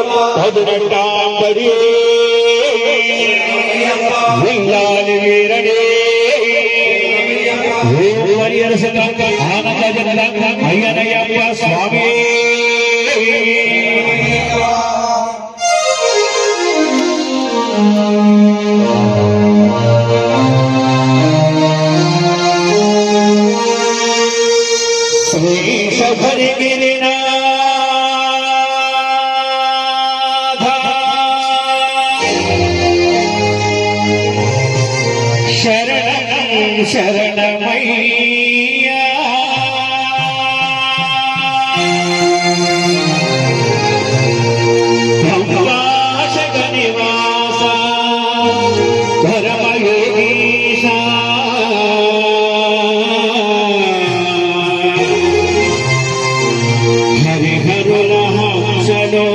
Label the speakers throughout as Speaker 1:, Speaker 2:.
Speaker 1: పదునెట్టాంబడి విల్లాలి వీరడే ఆనంద అయ్యనయ్యప్ప స్వామి శరణమయ్యా భంగాశక నివాస ధర్మయోగీశ హరిహరుల హంసలో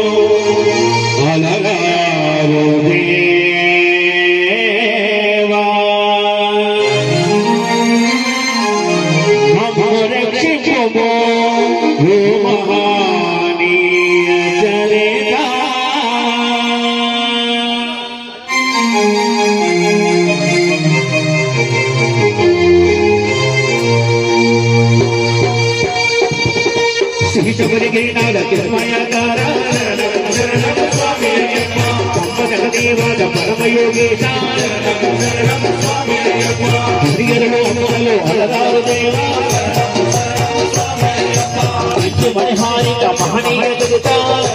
Speaker 1: అలగారు గిరినాథ కృష్ణయాకార పంపగలదేవాద పరమయోగేశ హరిహరులో అమ్మలో అలదారు దేవా మణిహారిక మహనీయ జగత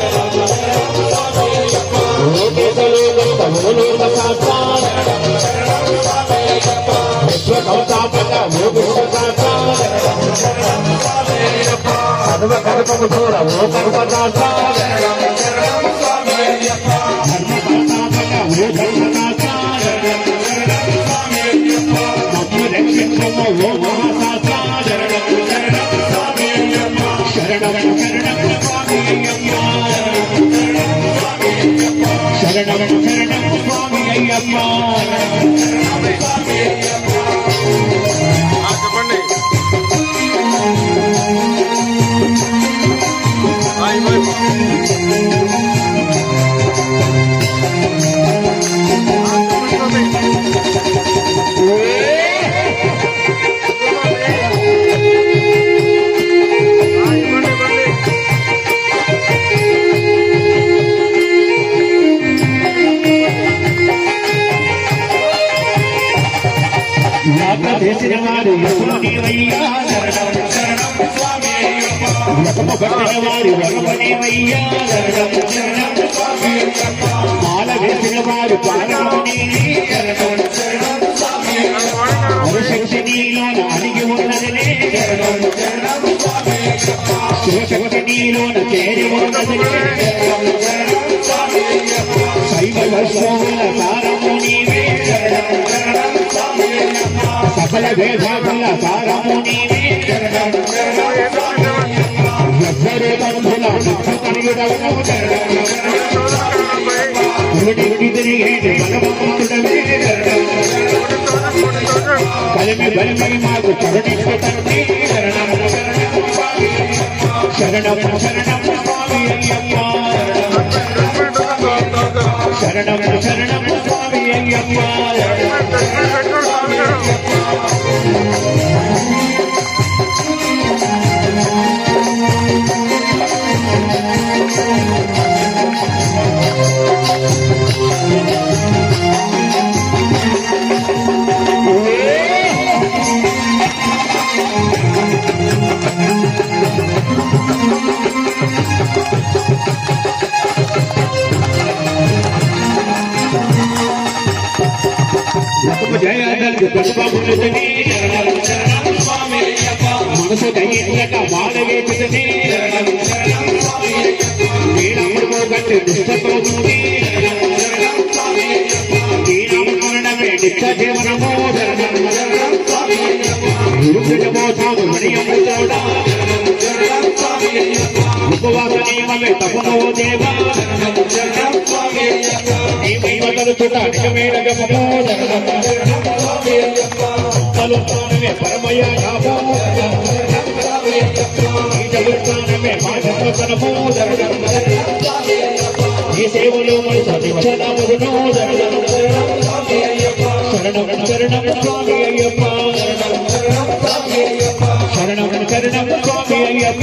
Speaker 1: విశ్వకౌతాపక సర్వ కల్పము దూర ఓ కల్పనాథ ధర్మకర్తాపక ఓ ధర్మనాథ మమ్ము రక్షించము ఓ మహాశాస్త్ర శరణం శరణం స్వామి అయ్యప్ప శరణం శరణం స్వామి అయ్యప్ప చేసిన వారు యశునేవయ్యా శరణం శరణం స్వామి యశము పట్టిన వారు వరమనేవయ్యా శరణం శరణం స్వామి మాల వేసిన వారు పాలమనే శరణం శరణం స్వామి శక్తి నీలోన అడిగి ఉన్నదనే శరణం శరణం స్వామి శివశక్తి నీలోన చేరి ఉన్నదనే శరణం శరణం స్వామి శైవ వైష్ణవుల సారము నీవే శరణం శరణం స్వామి సకల వేదాల సారము నీవే శరణం శరణం ఎవ్వరు బంధుల ముఖ్యకనియుడవు శరణం ఉడికి తిరిగేటి భగవంతుడవే శరణం కలిమి బలిమి మాకు కరుణించు తండ్రి శరణం శరణం శరణం స్వామి అయ్యప్ప శరణం శరణం స్వామి అయ్యప్ప మనసు దయ్యక బాధవేపితే నీడముడుకో గట్టి దుష్టతోముడి నీడమరణమే నిత్య జీవనమో గురుజమోసాము మణియముడా ఉపవాస నియమమే తపనో దేవా నీ మహిమ తలుచుట నిజమేడగమో తలుస్తానమే పరమయ పరమయ నీ సేవలో సాధించనమును శరణం శరణం స్వామి అయ్యప్ప శరణం శరణం స్వామి అయ్యప్ప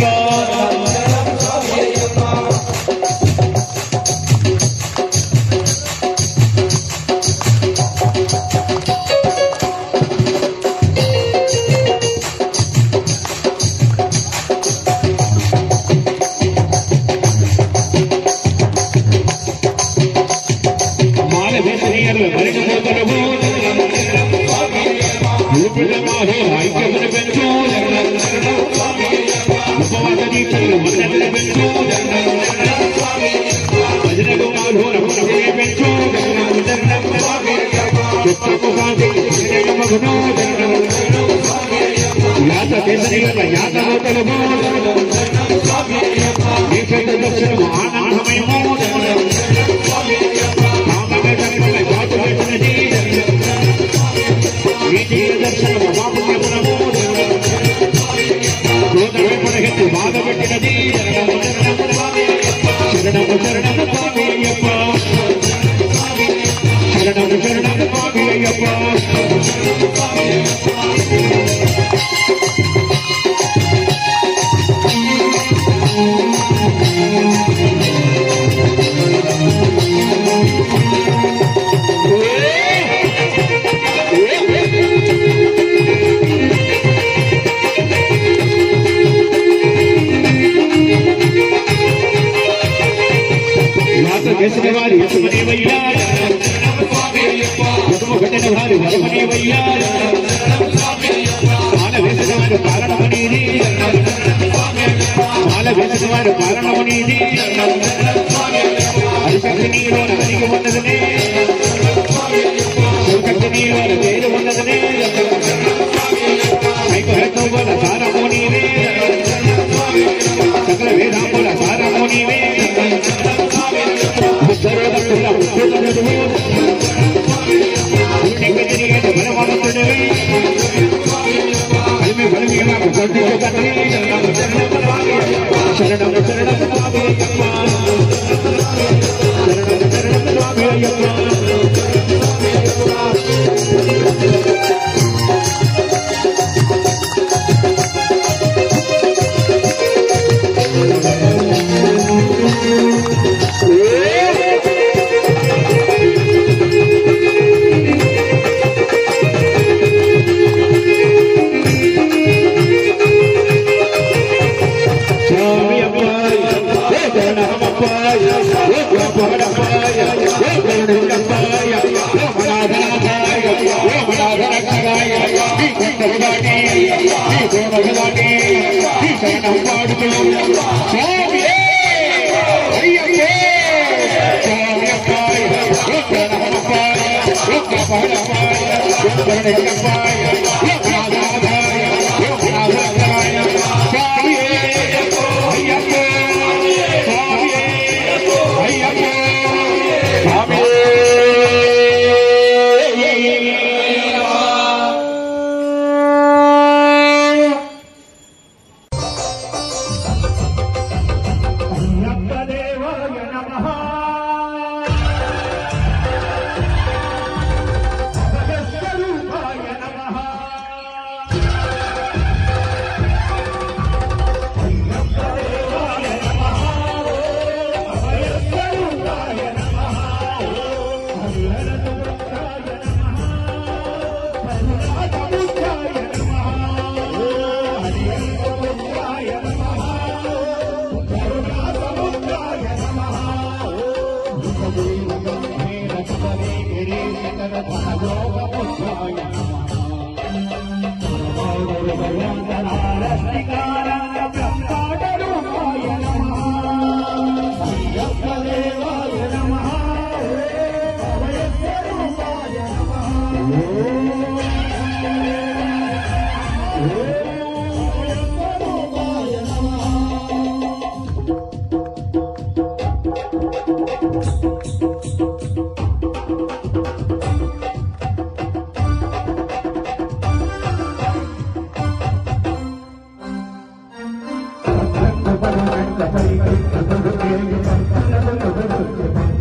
Speaker 2: Thank you.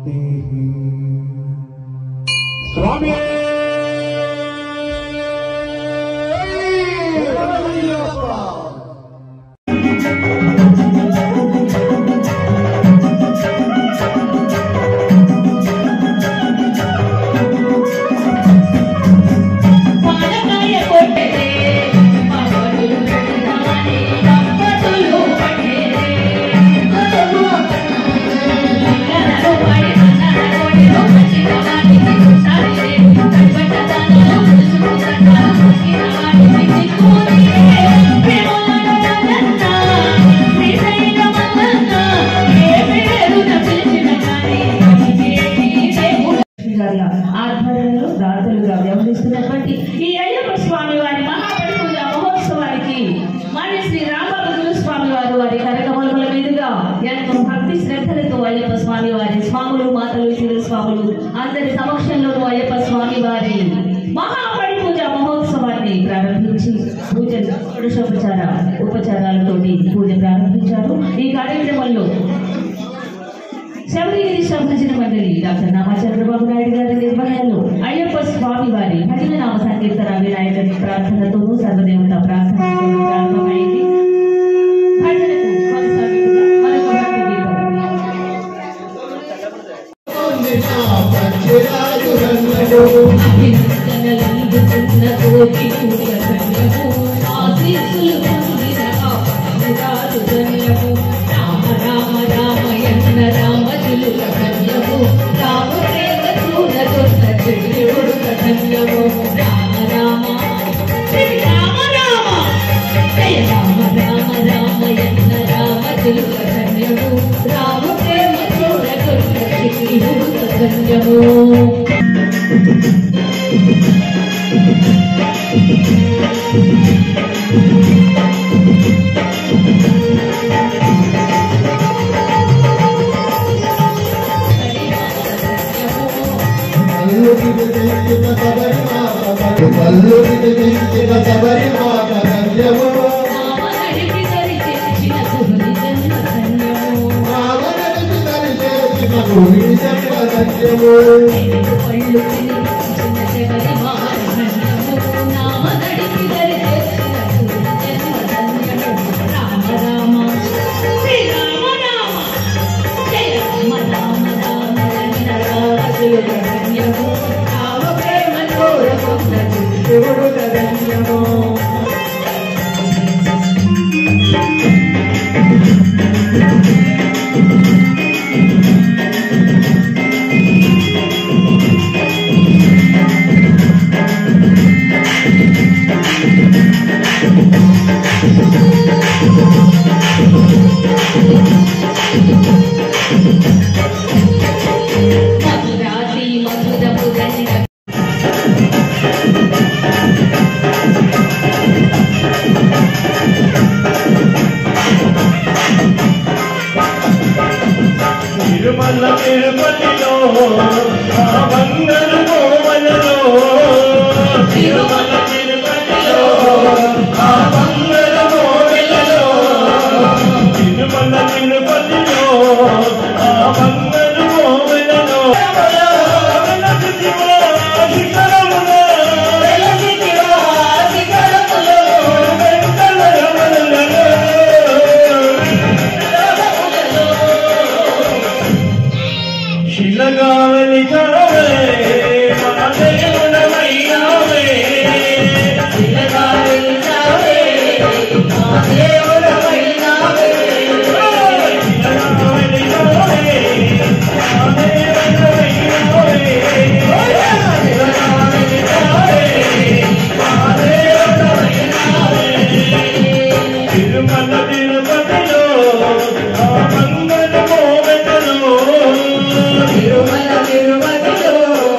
Speaker 1: స్వామి
Speaker 2: ఆధ్వర్యంలో దాతలుగా వ్యవహరిస్తున్నటువంటి ఈ అయ్యప్ప స్వామి వారి మహాపడి పూజ మహోత్సవానికి మరి శ్రీ రామభద్రుల స్వామి వారు వారి కార్యక్రమాల మీదుగా ఎంతో భక్తి శ్రద్ధలతో అయ్యప్ప స్వామి వారి స్వాములు మాతలు శివుల స్వాములు అందరి సమక్షంలోనూ అయ్యప్ప స్వామి వారి మహాపడి పూజ మహోత్సవాన్ని ప్రారంభించి పూజలు ఉపచారాలతోటి పూజ ప్రారంభించారు. ఈ కార్యక్రమంలో శబరిగిరి సంరక్షణ మండలి డాక్టర్ నామా చంద్రబాబు నాయుడు గారి నిర్వహణలో అయ్యప్ప స్వామి వారి భజన నామ సంకీర్తన వినాయక ప్రార్థనతోనూ సర్వదేవత ప్రార్థనతోనూ ప్రారంభమైంది. భజనకు కొనసాగింపుగా మరొక భక్తి
Speaker 3: తిరుమల తిరుపతిలో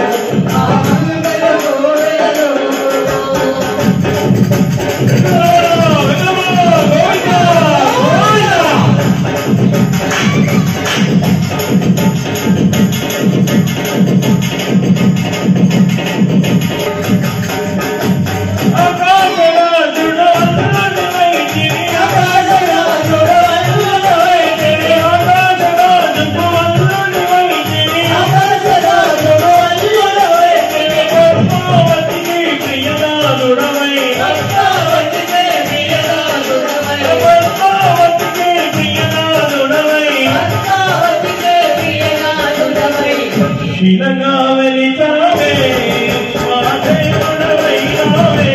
Speaker 1: శిలగా వెలితావే మాదే ఉడవైనావే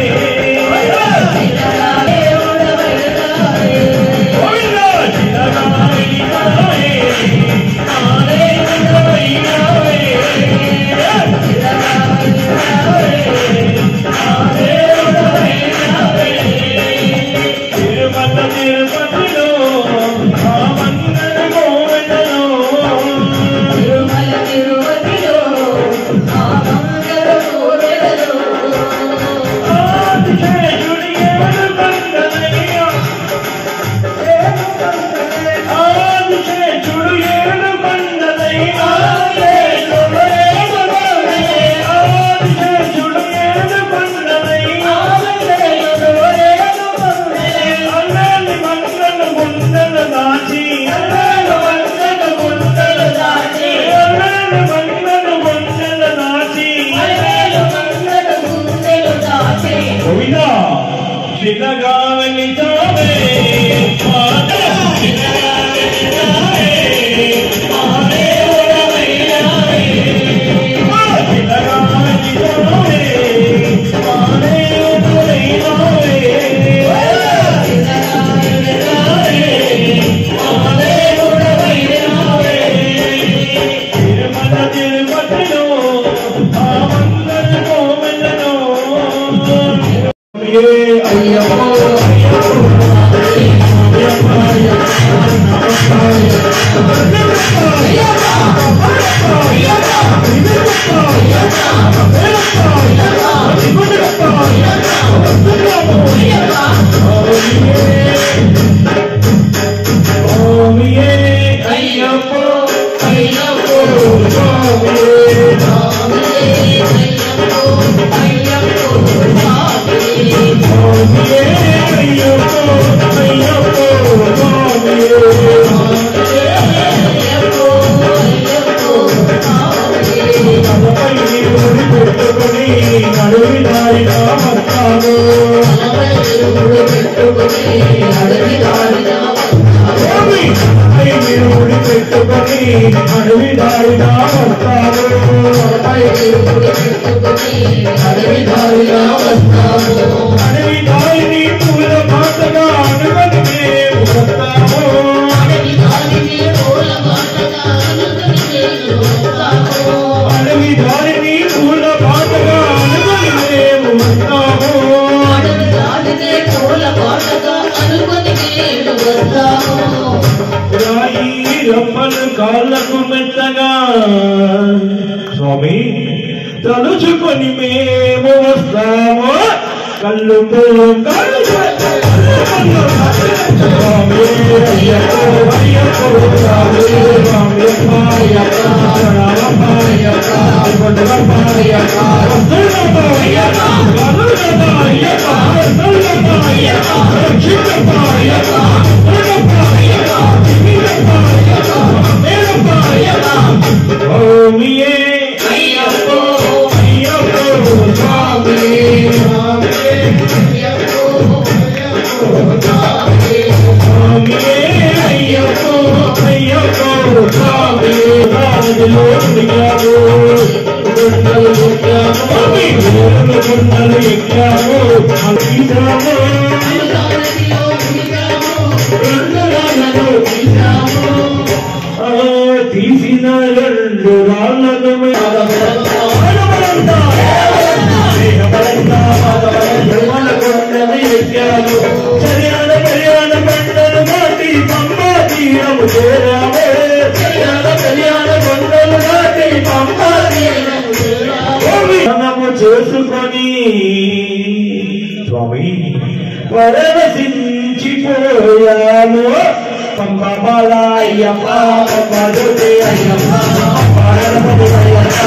Speaker 1: స్వామి తలుచుకొని మేము వస్తాము కళ్ళు తీసిన రెండు రాళ్ళను చర్యాల కళ్యాణ పంటలు దాటి పంపా తీరము చేరామే కళ్యాణ పంటలు దాటి పంపా తీరము చేసుకొని స్వామి పరవశించిపోయాము పంపమలాయ్యప్ప పంపదుతే అయ్యప్ప పారవతి అయ్యప్ప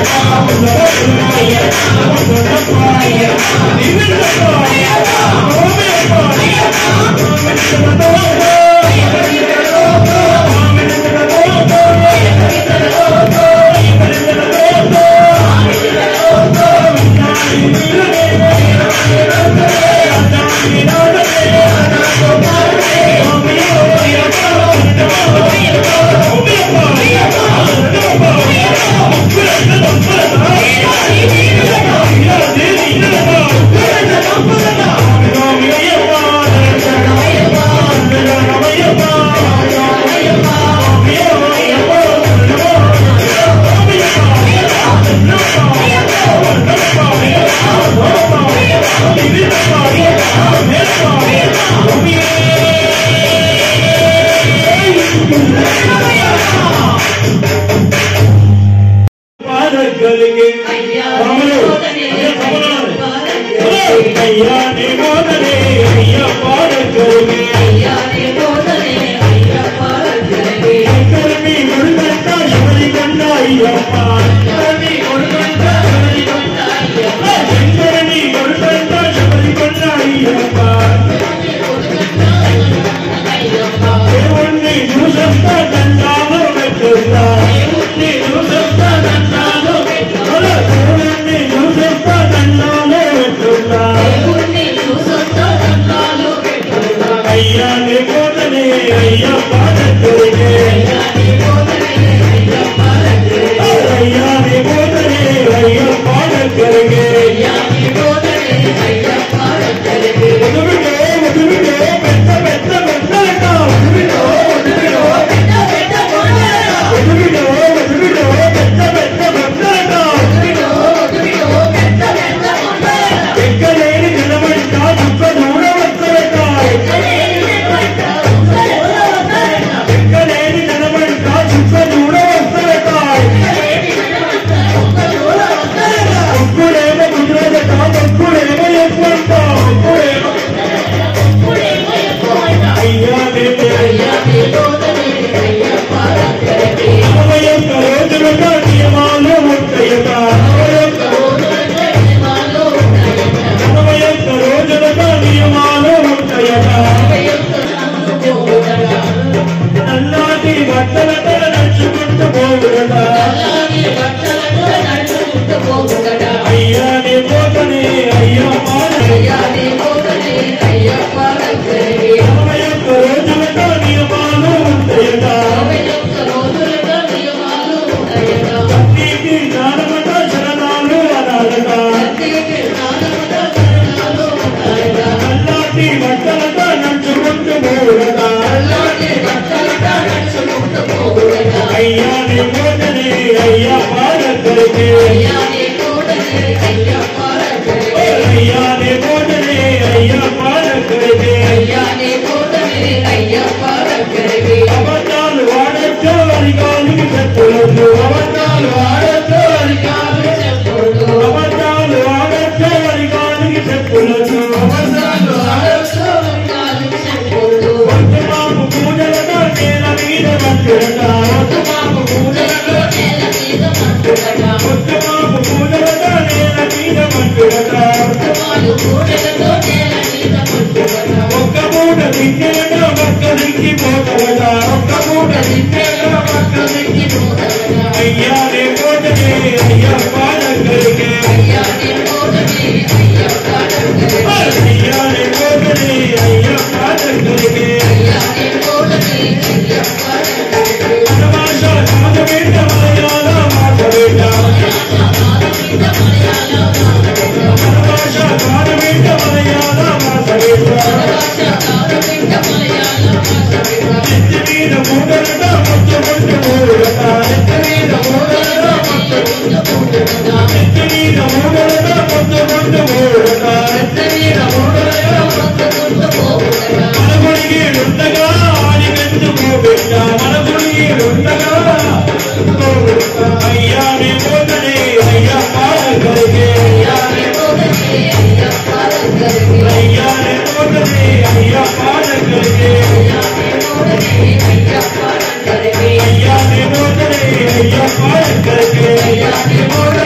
Speaker 3: करके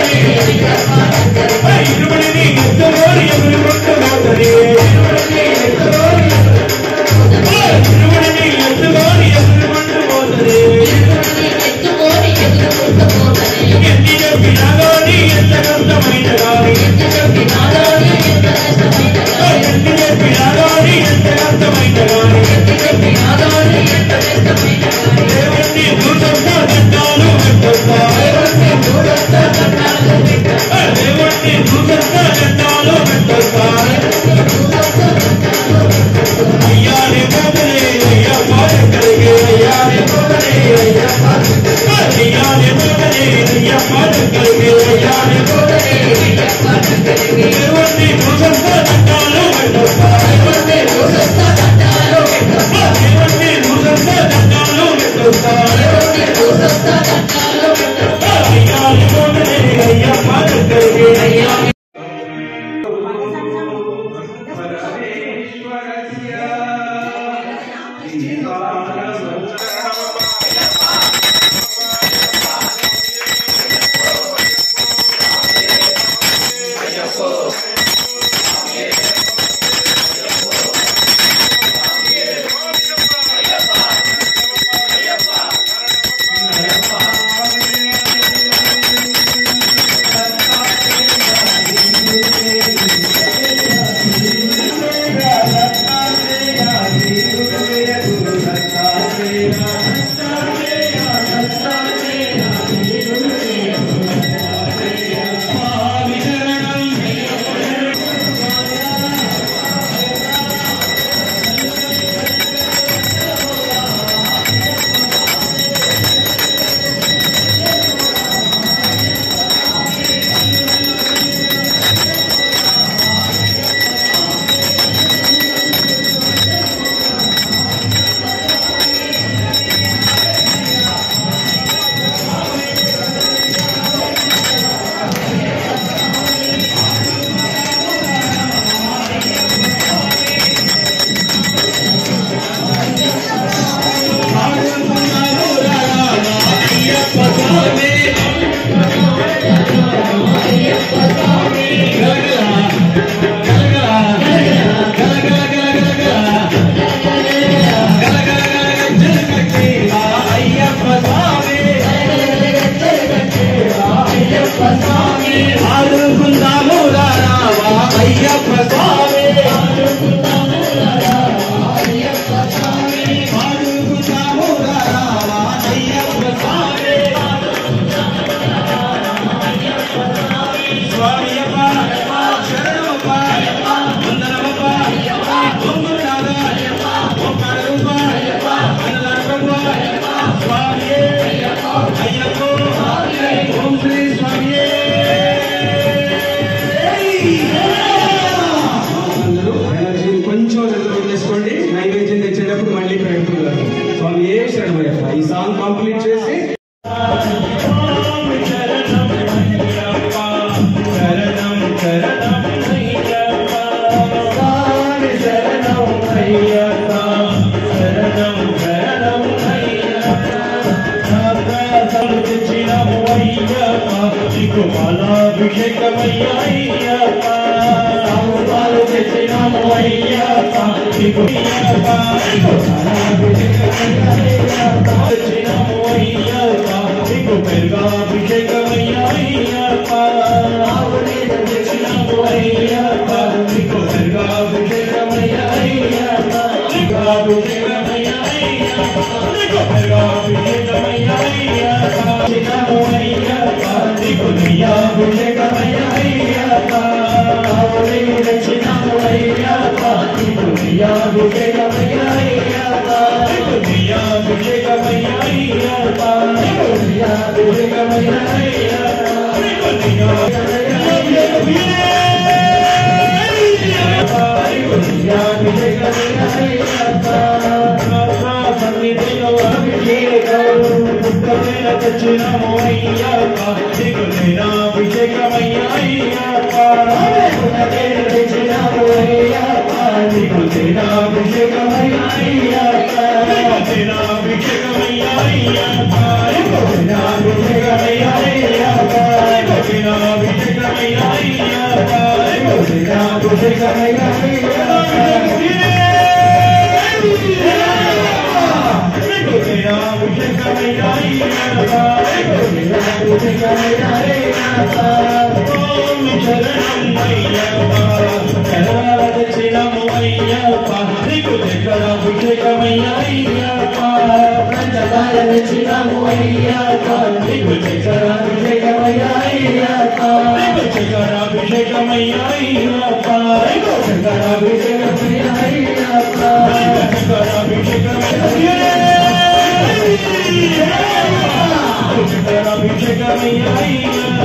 Speaker 3: ఈ సాంగ్ కంప్లీట్ చేసి
Speaker 4: Shekar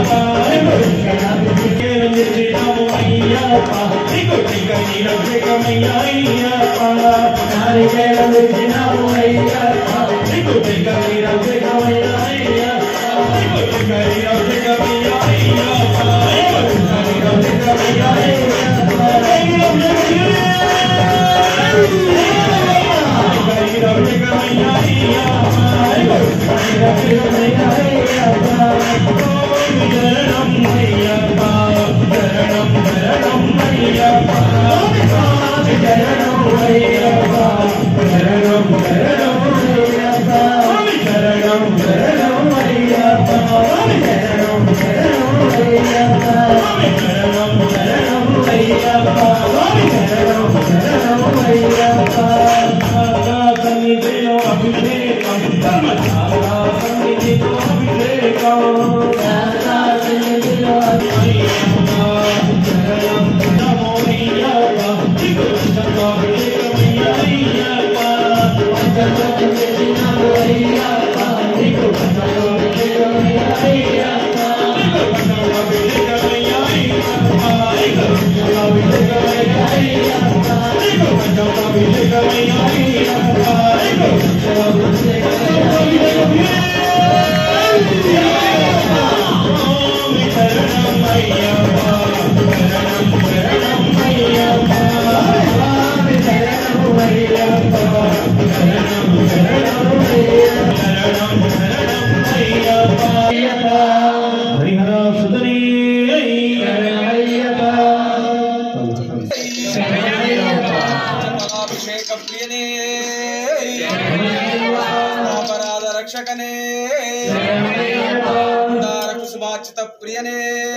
Speaker 3: ప్రియనే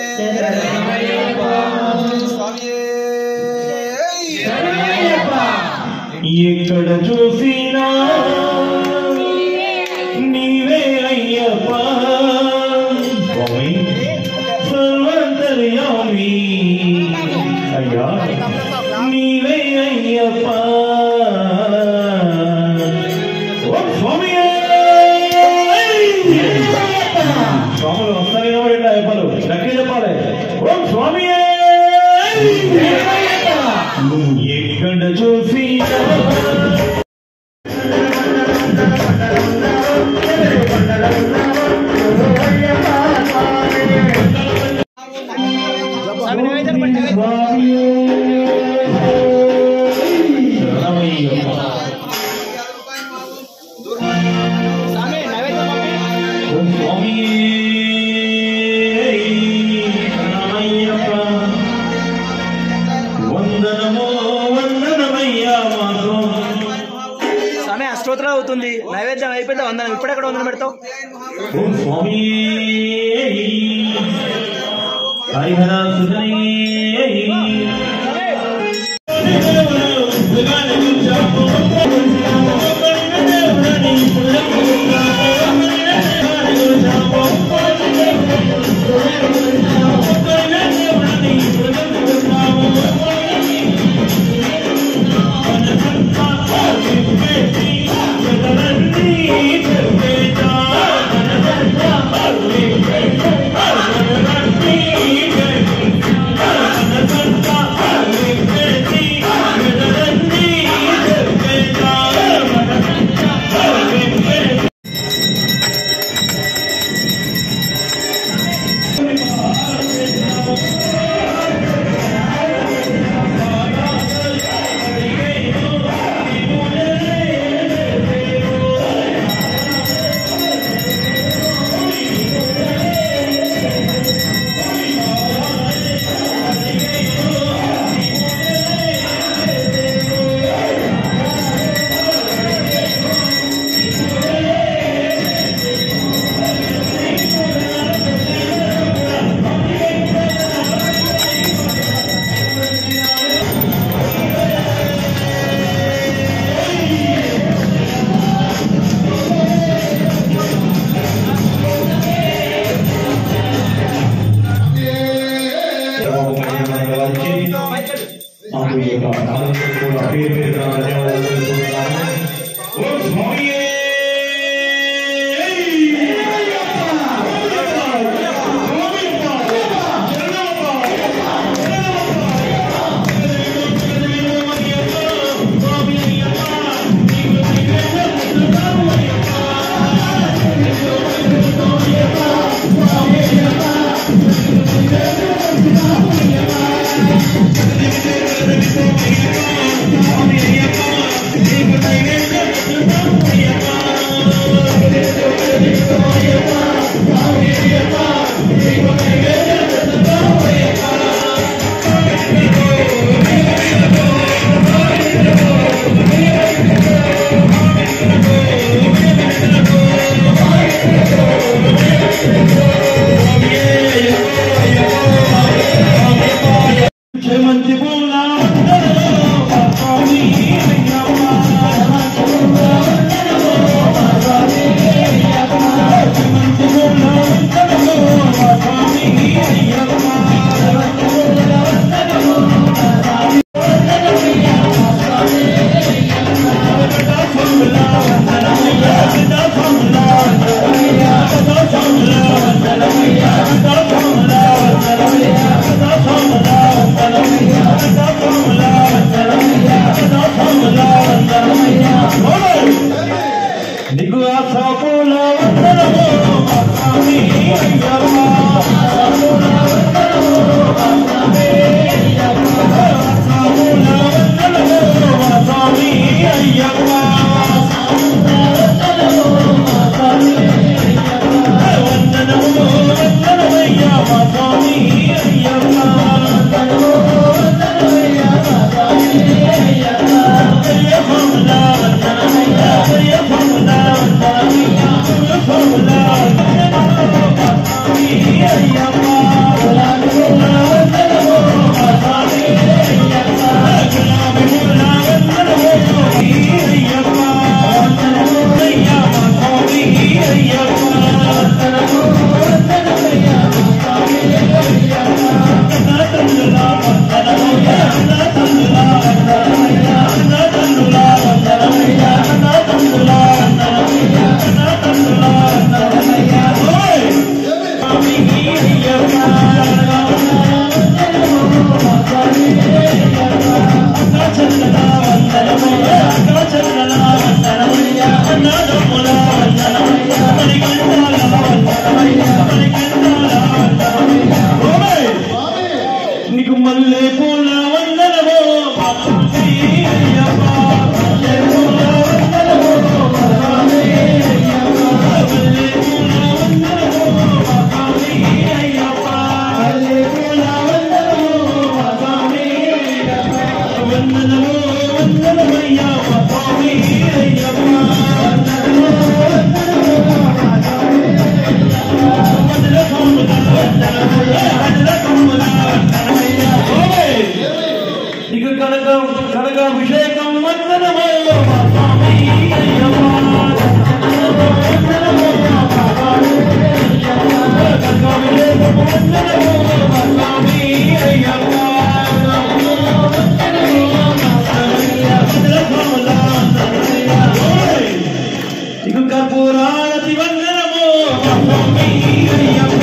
Speaker 3: స్వామియే
Speaker 1: ఎక్కడ చూసినా నీవే అయ్యప్ప సర్వంతర్యామి అయ్యా నీవే అయ్యప్ప స్వాములు వస్తానే అయ్యప్పలు గట్టి చెప్పాలి ఓం స్వామి ఎక్కడ చూసి
Speaker 3: స్తోత్రం అవుతుంది నైవేద్యం అయిపోతే వందనం ఇప్పుడెక్కడ వందనం పెడతావు
Speaker 4: మంచి పూల స్వామి అయ్యప్ప మంచి పూల స్వామి అయ్యప్ప నీకు ఆ సాపుల వందనము స్వామి అయ్యప్ప సాపుల వందనము స్వామి అయ్యప్ప వందనము వందనమయ్యా స్వామి అయ్యప్ప నీకు మల్లె పూల వందనము స్వామి అయ్యప్ప మల్లె పూల వందనము స్వామి అయ్యప్ప మల్లె పూల వందనము స్వామి అయ్యప్ప మల్లె పూల వందనము స్వామి అయ్యప్ప వందనము వందనమయ్యా స్వామి అయ్యప్ప వందనము ఇక కనకాభిషేకం వందనమో స్వామి అయ్యప్ప కనకాభిషేకం వందనమో స్వామి అయ్యప్ప ఇక కర్పూరారతి వందనమో స్వామి అయ్యప్ప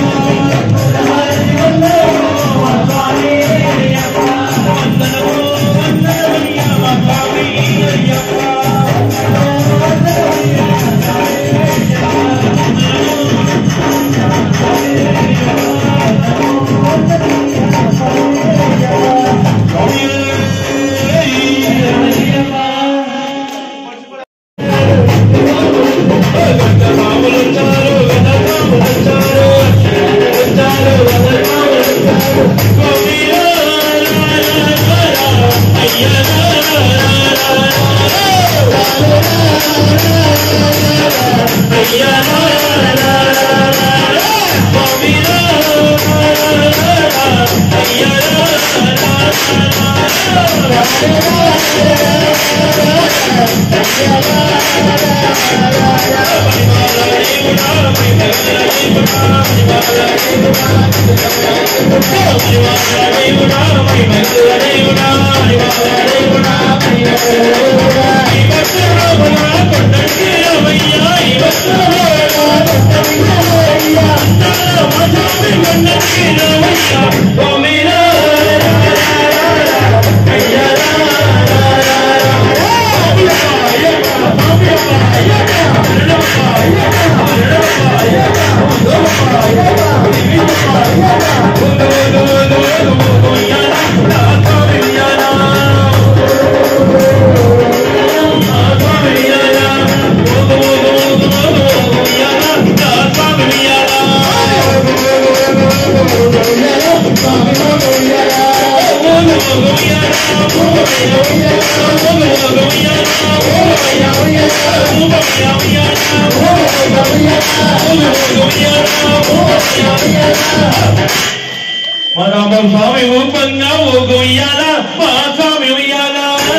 Speaker 4: మా రామ స్వామి ఊపంగా ఊగు ఉయ్యాల మా స్వామి ఉయ్యాల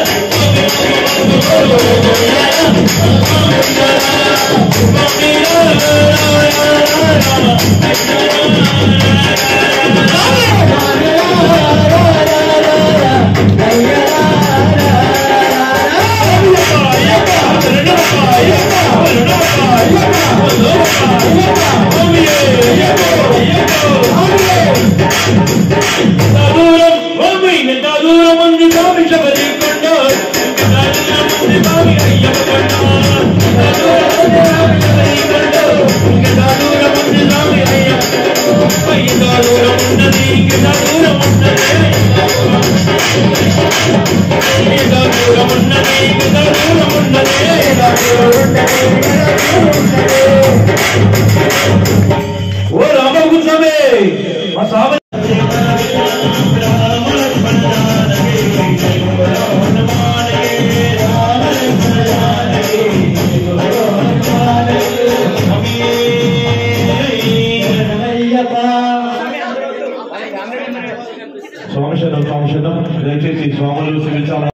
Speaker 4: స్వామిశతం దయచేసి స్వాములు శ్రీచాల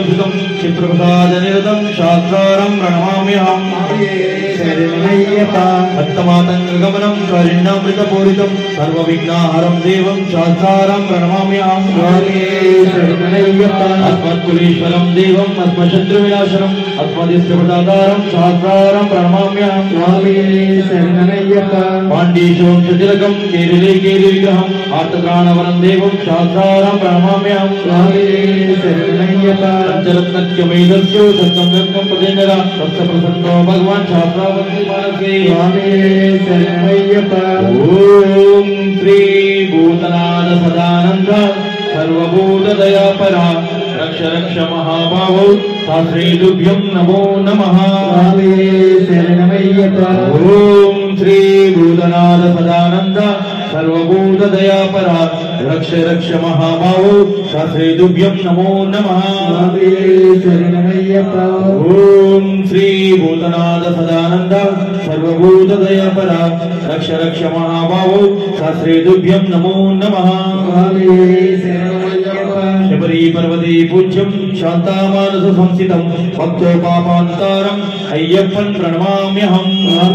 Speaker 4: శ్రీవల్లభ్యుతం చిత్రప్రసాదనిరతం శాస్త్రారం ప్రణమామ్యహం భక్తమాతంగమనం కారుణ్యామృతపూరితం సర్వవిఘ్నాహరం దేవం శాస్త్రారం ప్రణమామ్యహం అస్మత్కులీశ్వరం దేవం అస్మశత్రువినాశనం అస్మదిష్టప్రదాతారం శాస్త్రారం ప్రణమామ్యహం పాండీశం శతిలకం కేరళే కేలి విగ్రహం ఆర్తత్రాణవరం దేవం శాస్త్రారం ప్రణమామ్యహం పంచరత్నక్యమేదస్యో సత్సంగం ప్రదేందరా సత్సప్రసన్నో భగవాన్ శాస్త్రావంతి మానసే ఓం శ్రీ భూతనాథ సదానంద సర్వభూతదయాపరా రక్ష రక్ష మహాబాహో శాస్త్రేతుభ్యం నమో నమః ఓం శ్రీ భూతనాథ సదానంద సర్వభూతదయాపరా రక్ష రక్ష మహాబాహో శాస్త్రేతుభ్యం నమో నమః ఓం శ్రీ భూతనాథ సదానంద సర్వభూతదయాపరా రక్ష రక్ష మహాబాహో శాస్త్రేతుభ్యం నమో నమః శబరీ పర్వతే పూజ్యం శాంతామానస సంస్థితం భక్తోపాపాంతారం అయ్యప్పన్ ప్రణమామ్యహం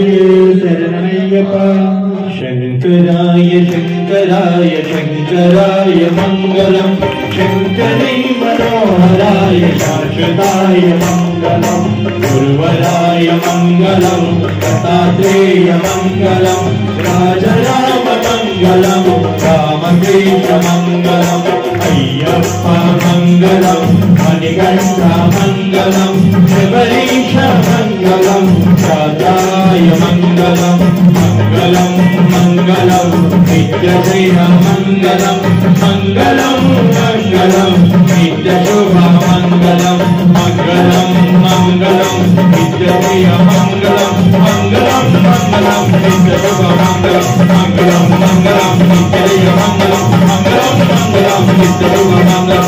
Speaker 4: శంకరాయ శంకరాయ శంకరాయ మంగళం శంకరీ మనోహరాయ శాశ్వతాయ మంగళం గురువరాయ మంగళం దత్తాత్రేయ మంగళం రాజరామ మంగళం రామకృష్ణ మంగళం అయ్యప్ప మంగళం మణికంఠ మంగళం శబరీష మంగళం రాధాయ మంగళం మంగళం మంగళం నిత్యశైల మంగళం మంగళం మంగళం నిత్యశుభ మంగళం మంగళం మంగళం నిత్యశైల మంగళం మంగళం మంగళం నిత్యశుభ మంగళం మంగళం మంగళం నిత్యశైల మంగళం మంగళం మంగళం నిత్యశుభ మంగళం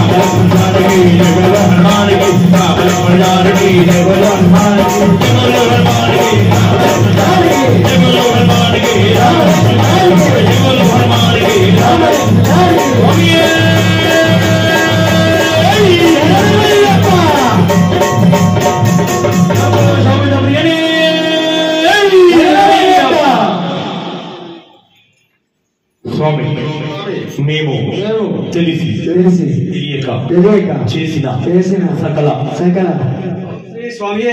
Speaker 4: స్వామి మేము తెలిసి తెలియక చేసిన సకల స్వామి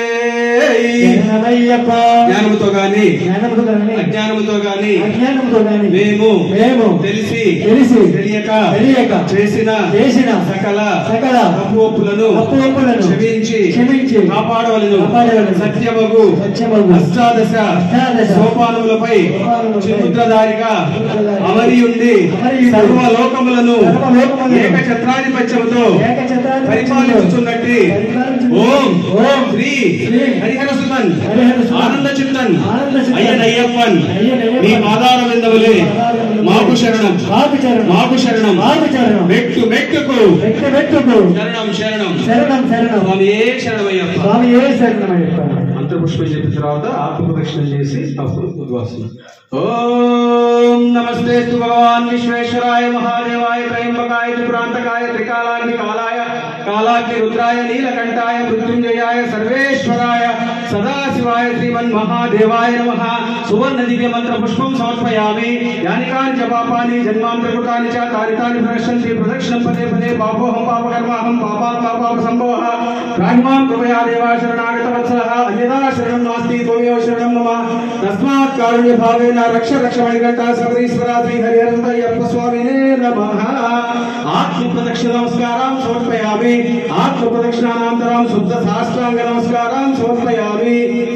Speaker 4: జ్ఞానముతో గాని అజ్ఞానముతో గాని మేము తెలిసి తెలియక చేసిన సకల తప్పులను క్షమించి కాపాడవలను సత్యమగు అష్టాదశ సోపానములపై చిముద్రధారిగా అమరి ఉండి సర్వలోకములను ఏకఛత్రాధిపత్యముతో పరిపాలించుతున్నట్టు ఓం శ్రీ హరిహర సుతన్ ఆనంద చిత్తన్ అయ్యప్పన్ మీ పాదార విందములే మాకు శరణం మాకు శరణం మెట్టు మెట్టుకు శరణం శరణం స్వామియే శరణమయ్యప్ప మంత్రపుష్పం చెప్పిన తర్వాత ఆత్మప్రదక్షిణం చేసి అప్పుడు ఉద్వాసం. ఓం నమస్తే భగవాన్ విశ్వేశ్వరాయ మహాదేవాయ త్రయంబకాయ త్రిపురాంతకాయ త్రికాలాగ్ని కాలాయ కాలాగ్ని రుద్రాయ నీలకంఠాయ మృత్యుంజయాయ సర్వేశ్వరాయ సదాశివాయ శ్రీమన్ మహాదేవాయ నమః. సువర్ణ దివ్య మంత్ర పుష్పం సమర్పయామి. యానికాని చ పాపాని జన్మాంతర్కృతాని చ తారితాని ప్రదర్శంతి ప్రదక్షిణం పదే పదే పాపోహం పాపకర్మాహం పాపాత్మా పాప సంభవః రాహిమాం కృపయా దేవా శరణాగత వత్సలః అన్యదా శరణం నాస్తి త్వమేవ శరణం మమ తస్మాత్ కారుణ్య భావేన రక్ష రక్ష మణికంఠ సర్వేశ్వర శ్రీ హరిహరయ్యప్ప స్వామినే నమః. ఆత్మ ప్రదక్షిణ నమస్కారం సమర్పయామి. ఆత్మ ప్రదక్షిణానంతరం శుద్ధ సాష్టాంగ నమస్కారం సమర్పయామి.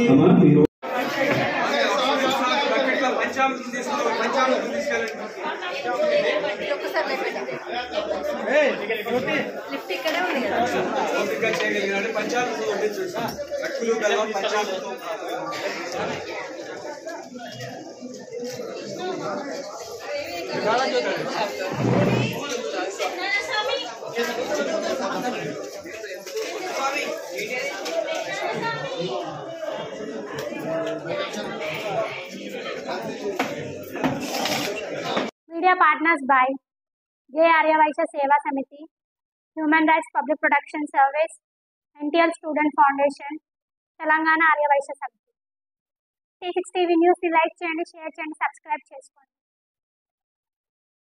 Speaker 5: లిఫ్ట్ ఇక్కడే ఉంది కదా
Speaker 6: Media partners by J. Arya Vaishya Seva Samiti,
Speaker 5: human rights public protection service, NTL student foundation, Telangana Arya Vaishya Samiti. T6 TV న్యూస్ని లైక్ చేయండి, షేర్ చేయండి, సబ్స్క్రైబ్ చేసుకోండి.